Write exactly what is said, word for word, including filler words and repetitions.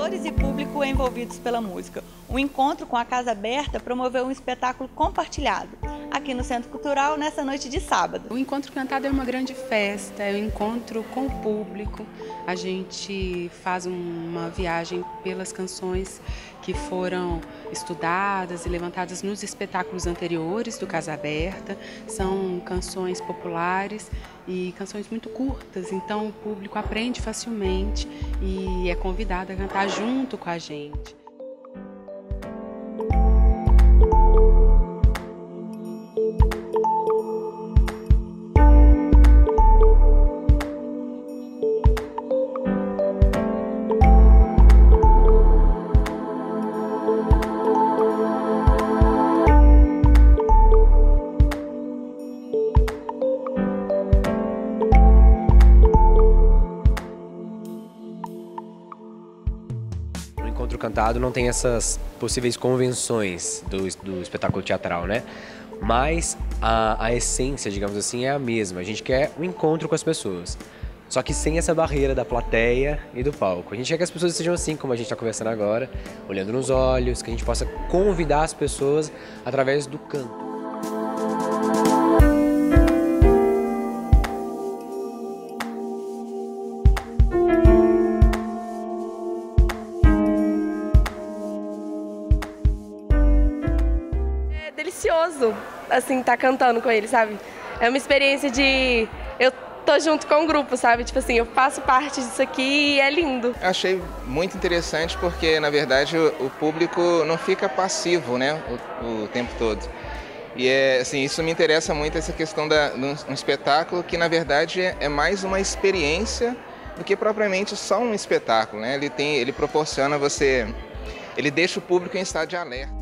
Atores e público envolvidos pela música. O encontro com a Casa Aberta promoveu um espetáculo compartilhado aqui no Centro Cultural nessa noite de sábado. O Encontro Cantado é uma grande festa, é um encontro com o público. A gente faz uma viagem pelas canções que foram estudadas e levantadas nos espetáculos anteriores do Casa Aberta. São canções populares e canções muito curtas, então o público aprende facilmente e é convidado a cantar junto com a gente. O Encontro Cantado não tem essas possíveis convenções do, do espetáculo teatral, né? Mas a, a essência, digamos assim, é a mesma. A gente quer um encontro com as pessoas, só que sem essa barreira da plateia e do palco. A gente quer que as pessoas sejam assim, como a gente está conversando agora, olhando nos olhos, que a gente possa convidar as pessoas através do canto. Delicioso, assim, tá cantando com ele, sabe? É uma experiência de... eu tô junto com o grupo, sabe? Tipo assim, eu faço parte disso aqui e é lindo. Eu achei muito interessante porque, na verdade, o, o público não fica passivo, né, o, o tempo todo. E, é, assim, isso me interessa muito, essa questão da, de um, um espetáculo que, na verdade, é, é mais uma experiência do que propriamente só um espetáculo, né? Ele tem, ele proporciona você... ele deixa o público em estado de alerta.